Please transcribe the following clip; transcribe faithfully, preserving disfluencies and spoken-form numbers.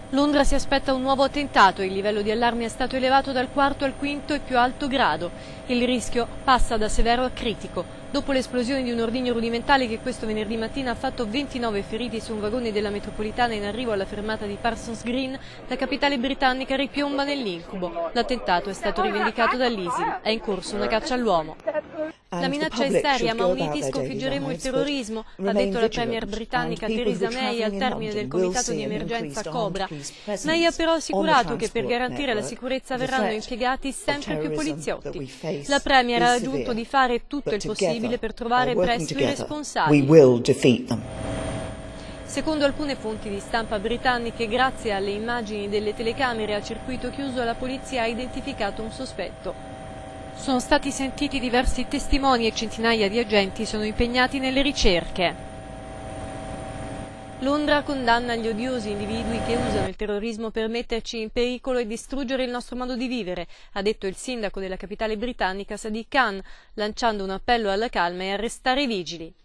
Londra si aspetta un nuovo attentato, il livello di allarme è stato elevato dal quarto al quinto e più alto grado. Il rischio passa da severo a critico. Dopo l'esplosione di un ordigno rudimentale che questo venerdì mattina ha fatto ventinove feriti su un vagone della metropolitana in arrivo alla fermata di Parsons Green, la capitale britannica ripiomba nell'incubo. L'attentato è stato rivendicato dall'ISIL. È in corso una caccia all'uomo. La minaccia è seria, ma uniti sconfiggeremo il terrorismo, ha detto la premier britannica Theresa May al termine del comitato di emergenza Cobra. May ha però assicurato che per garantire la sicurezza verranno impiegati sempre più poliziotti. La premier ha aggiunto di fare tutto il possibile per trovare presto i responsabili. Secondo alcune fonti di stampa britanniche, grazie alle immagini delle telecamere a circuito chiuso, la polizia ha identificato un sospetto. Sono stati sentiti diversi testimoni e centinaia di agenti sono impegnati nelle ricerche. Londra condanna gli odiosi individui che usano il terrorismo per metterci in pericolo e distruggere il nostro modo di vivere, ha detto il sindaco della capitale britannica Sadiq Khan, lanciando un appello alla calma e arrestare i vigili.